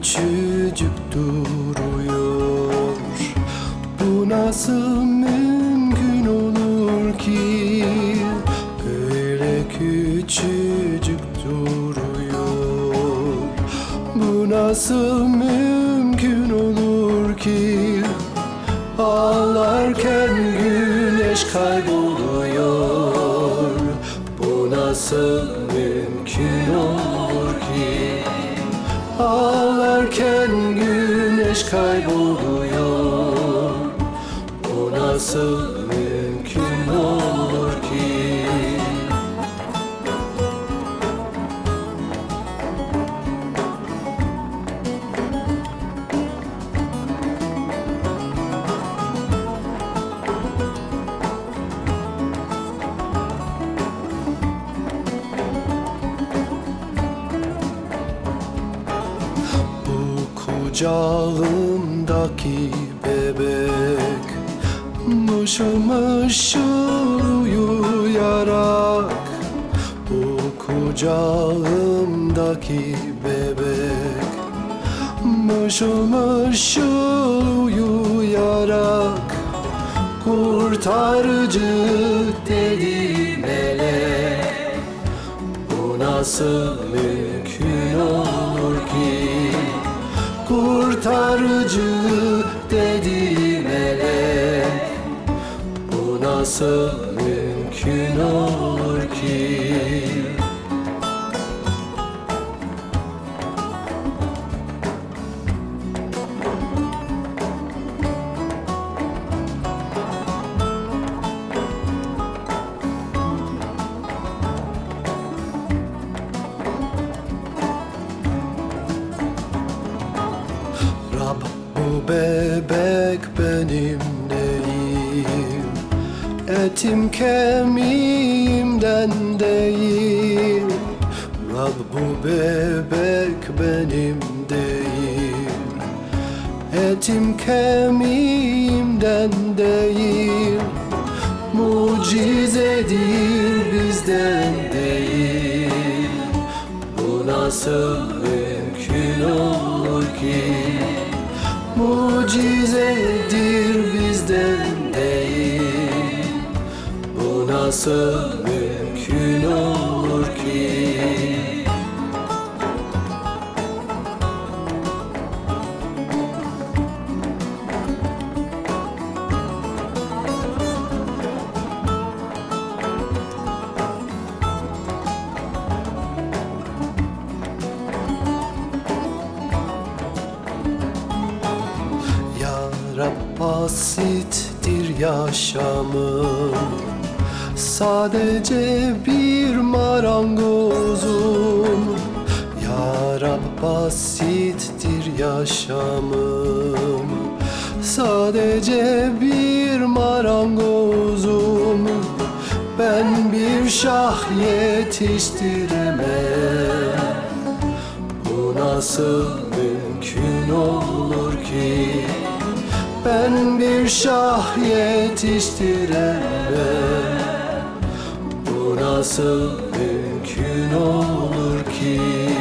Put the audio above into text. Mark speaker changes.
Speaker 1: küçücük duruyor. Bu nasıl mümkün olur ki? Öyle küçücük duruyor. Bu nasıl mümkün olur ki? Ağlarken güneş kayboluyor. Bu nasıl mümkün olur ki? Ağlarken güneş kayboluyor. Bu nasıl mümkün olur ki? Kucağımdaki bebek mışıl mışıl uyuyarak. Bu kucağımdaki bebek mışıl mışıl uyuyarak. Kurtarıcı dedi melek. Bu nasıl mümkün olur ki? Kurtarıcı dedi melek. Bu nasıl mümkün olur ki? Rab, bu bebek benim değil, etim kemiğimden değil. Rab, bu bebek benim değil, etim kemiğimden değil. Mucizedir bizden değil. Bu nasıl mümkün olur ki? Mucizedir bizden değil. Bu nasıl mümkün olur ki? Rab, basittir yaşamım, sadece bir marangozum. Ya Rab, basittir yaşamım, sadece bir marangozum. Ben bir şah yetiştiremem. Bu nasıl mümkün olur ki? Ben bir şah yetiştiremem. Bu nasıl mümkün olur ki?